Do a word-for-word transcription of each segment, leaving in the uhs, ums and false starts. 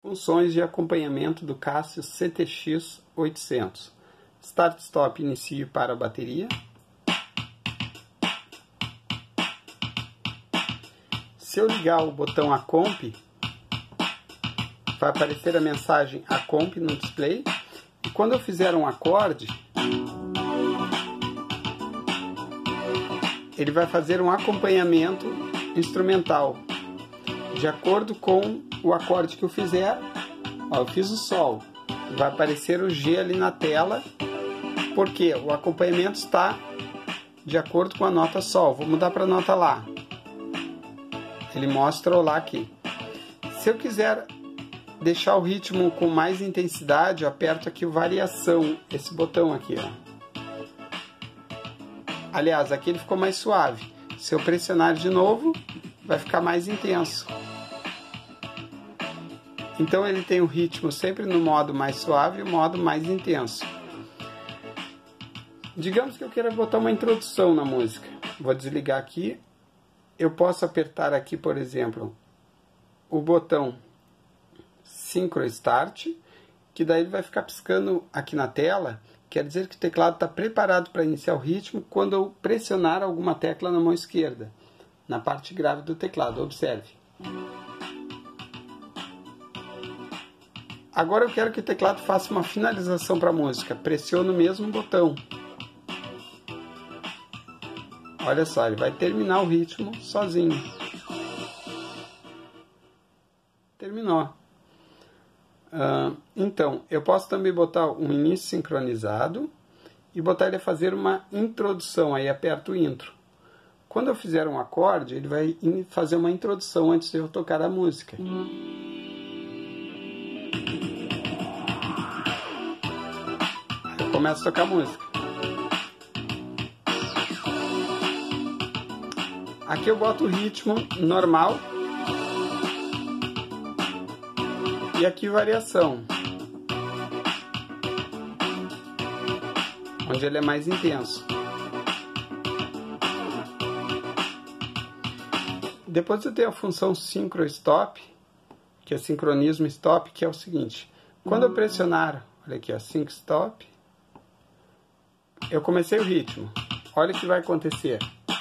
Funções de acompanhamento do Casio C T X oitocentos. Start Stop inicio para a bateria. Se eu ligar o botão Acomp, vai aparecer a mensagem Acomp no display. E quando eu fizer um acorde, ele vai fazer um acompanhamento instrumental de acordo com o acorde que eu fizer. Ó, eu fiz o Sol, vai aparecer o G ali na tela, porque o acompanhamento está de acordo com a nota Sol. Vou mudar para a nota Lá. Ele mostra o Lá aqui. Se eu quiser deixar o ritmo com mais intensidade, eu aperto aqui o Variação, esse botão aqui, ó. Aliás, aqui ele ficou mais suave. Se eu pressionar de novo, vai ficar mais intenso. Então ele tem o ritmo sempre no modo mais suave e o modo mais intenso. Digamos que eu queira botar uma introdução na música. Vou desligar aqui. Eu posso apertar aqui, por exemplo, o botão Synchro Start, que daí ele vai ficar piscando aqui na tela. Quer dizer que o teclado está preparado para iniciar o ritmo quando eu pressionar alguma tecla na mão esquerda, na parte grave do teclado. Observe. Agora eu quero que o teclado faça uma finalização para a música. Pressiono o mesmo botão. Olha só, ele vai terminar o ritmo sozinho. Terminou. Uh, então, eu posso também botar um início sincronizado e botar ele a fazer uma introdução. Aí aperto o intro. Quando eu fizer um acorde, ele vai fazer uma introdução antes de eu tocar a música. Eu começo a tocar a música. Aqui eu boto o ritmo normal. E aqui variação, onde ele é mais intenso. Depois eu tenho a função Synchro Stop, que é sincronismo stop, que é o seguinte. Quando eu pressionar, olha aqui, ó, Sync Stop, eu comecei o ritmo. Olha o que vai acontecer.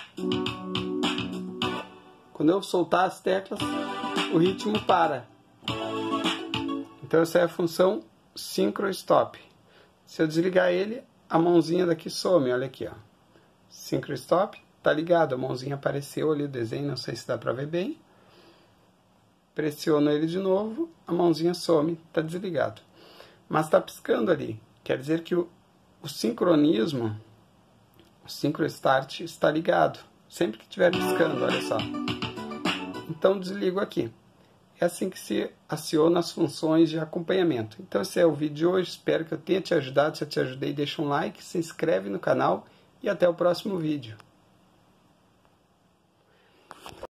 Quando eu soltar as teclas, o ritmo para. Então essa é a função Synchro Stop. Se eu desligar ele, a mãozinha daqui some, olha aqui, ó. Synchro Stop, tá ligado, a mãozinha apareceu ali, o desenho, não sei se dá pra ver bem. Pressiono ele de novo, a mãozinha some, tá desligado. Mas tá piscando ali, quer dizer que o, o sincronismo, o Synchro Start está ligado, sempre que estiver piscando, olha só. Então desligo aqui. É assim que se aciona as funções de acompanhamento. Então esse é o vídeo de hoje, espero que eu tenha te ajudado. Se eu te ajudei, deixa um like, se inscreve no canal e até o próximo vídeo.